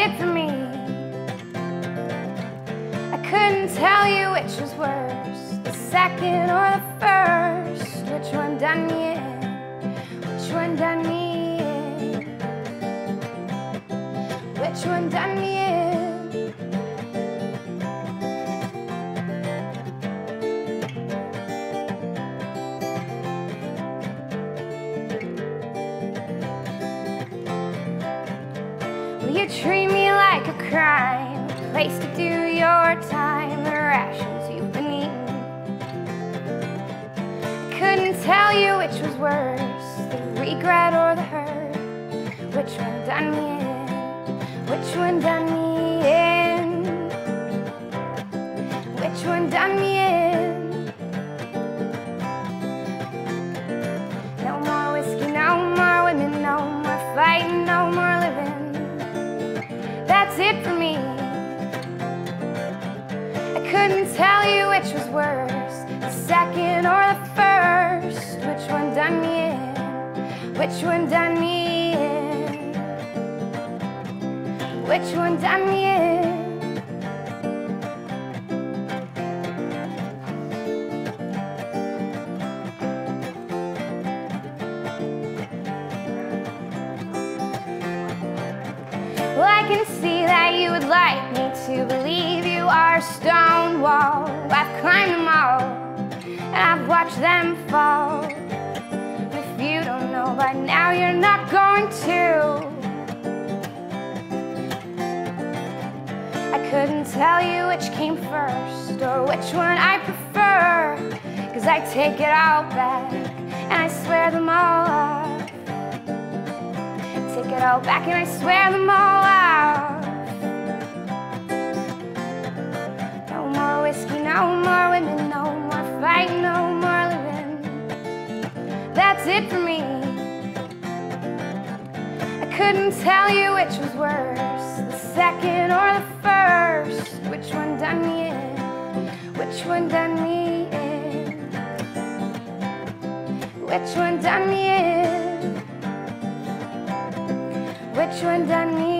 it for me. I couldn't tell you which was worse, the second or the first. Which one done me in? Which one done me in? Which one done me in? You treat me like a crime, a place to do your time, the rations you've been eating. I couldn't tell you which was worse, the regret or the hurt. Which one done me in? Which one done me in? Which one done me in? No more whiskey, no more women, no more fighting, no more living. That's it for me. I couldn't tell you which was worse, the second or the first. Which one done me in? Which one done me in? Which one done me in? Well, I can see that you would like me to believe you are a stone wall. I've climbed them all, and I've watched them fall. If you don't know by now, you're not going to. I couldn't tell you which came first, or which one I prefer, 'cause I take it all back, and I swear them all off. Take it all back and I swear them all out. No more whiskey, no more women, no more fighting, no more living. That's it for me. I couldn't tell you which was worse, the second or the first. Which one done me in? Which one done me in? Which one done me in? Which one done me